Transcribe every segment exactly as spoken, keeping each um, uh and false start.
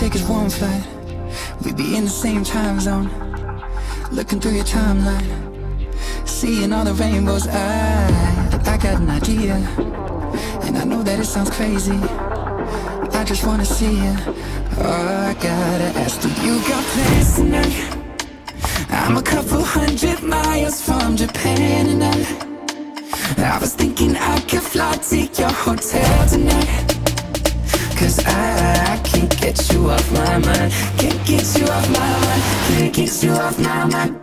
take is one flight, we'd be in the same time zone. Looking through your timeline, seeing all the rainbows. I, I got an idea, and I know that it sounds crazy. I just wanna see you. Oh, I gotta ask, do you got plans tonight? I'm a couple hundred miles from Japan, and I, I was thinking I could fly to your hotel tonight. Cause I, I can't get you off my mind. Can't get you off my mind. Can't get you off my mind.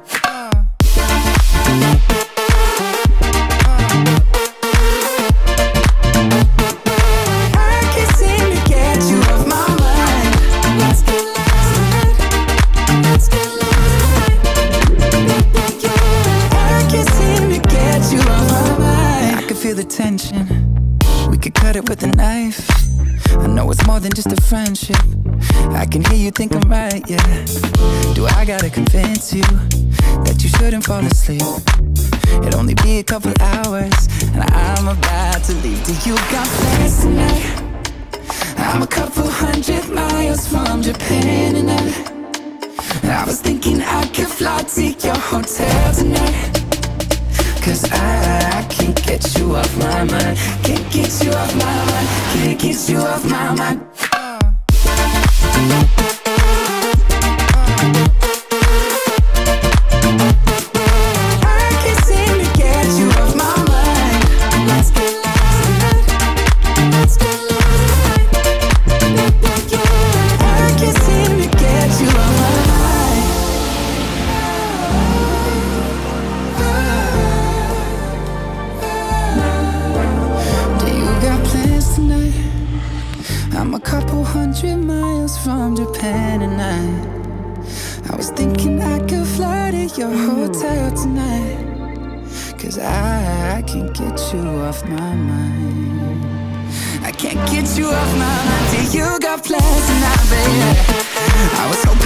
Tension, we could cut it with a knife. I know it's more than just a friendship. I can hear you think I'm right, yeah. Do I gotta convince you that you shouldn't fall asleep? It'll only be a couple hours, and I'm about to leave. Do you got plans tonight? I'm a couple hundred miles from Japan, and I, I was thinking I could fly to your hotel tonight. Cause I, I can't get you off my mind. Can't get you off my mind. Can't get you off my mind. I can't seem to get you off my mind. Let's get lost tonight. Let's get lost tonight. I can't seem to get you off my mind. I'm a couple hundred miles from Japan, and I I was thinking I could fly to your hotel tonight. Cause I, I can't get you off my mind. I can't get you off my mind. Do you got plans tonight, baby? I was hoping